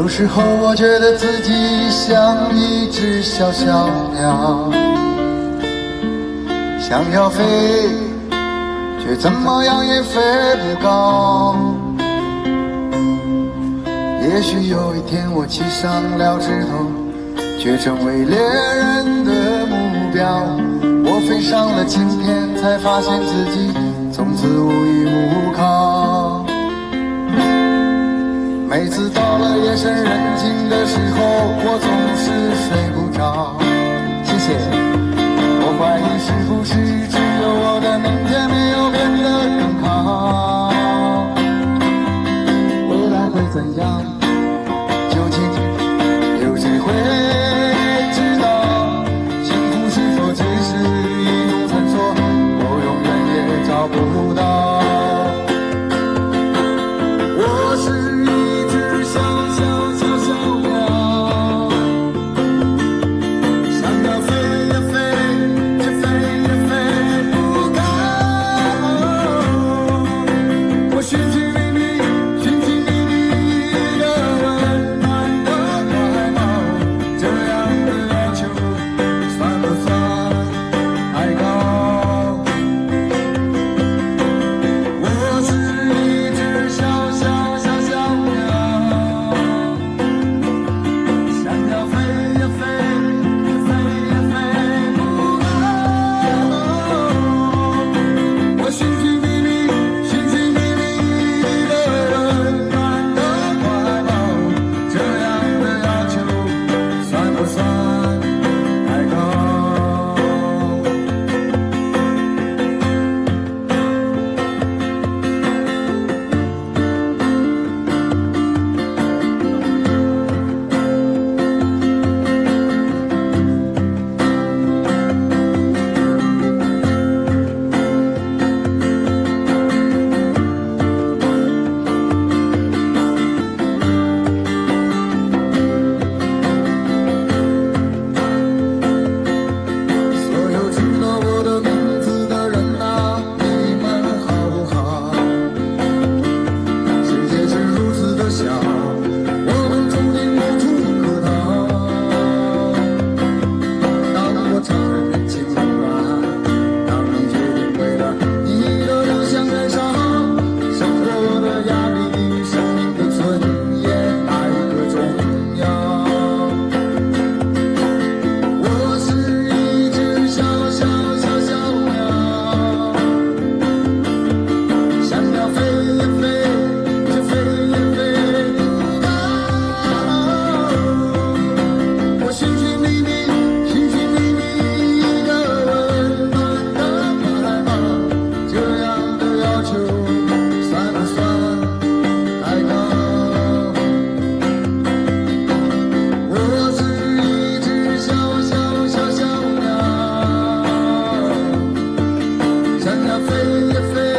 时候我觉得自己像一只小小鸟，想要飞，却怎么样也飞不高。也许有一天我栖上了枝头，却成为猎人的目标。我飞上了青天，才发现自己从此无依无靠。每次到了夜深人静的时候，我总是睡不着。谢谢。我怀疑是不是只有我的明天没有变得更好？未来会怎样？究竟有谁会知道？幸福是否只是一路探索，我永远也找不到。我是一只小小小小鸟，想要飞呀飞，却飞呀飞不高。我寻寻觅觅，寻寻觅觅一个温暖的怀抱，这样的要求算不算太高？我是一只小小小小鸟，想要飞呀飞，却飞呀飞不高。我寻寻觅觅，寻寻觅觅一个温暖的怀抱，这样的要求算不算太高？所有知道我的名字的人啊，你们好不好？世界是如此的小，我们注定无处可逃。当我承认人情冷暖，当你决定为了你的理想燃烧，生活的压力，生命的尊严，哪一个重要？我是一只小小小小鸟，想要飞呀飞，却飞呀飞不高。我寻寻觅觅，寻寻觅觅一个温暖的怀抱，这样的要求算不算太高？我是一只小小小小鸟，想要飞呀飞。